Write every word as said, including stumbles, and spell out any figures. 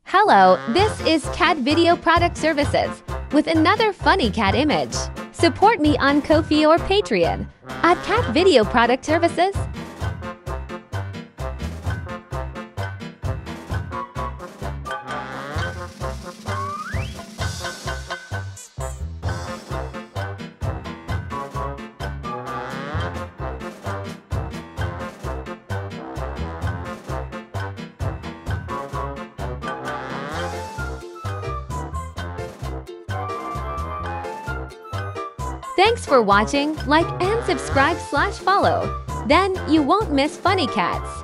Hello, this is Cat Video Product Services with another funny cat image. Support me on Ko-fi or Patreon at Cat Video Product Services. Thanks for watching. Like and subscribe slash follow. Then you won't miss funny cats.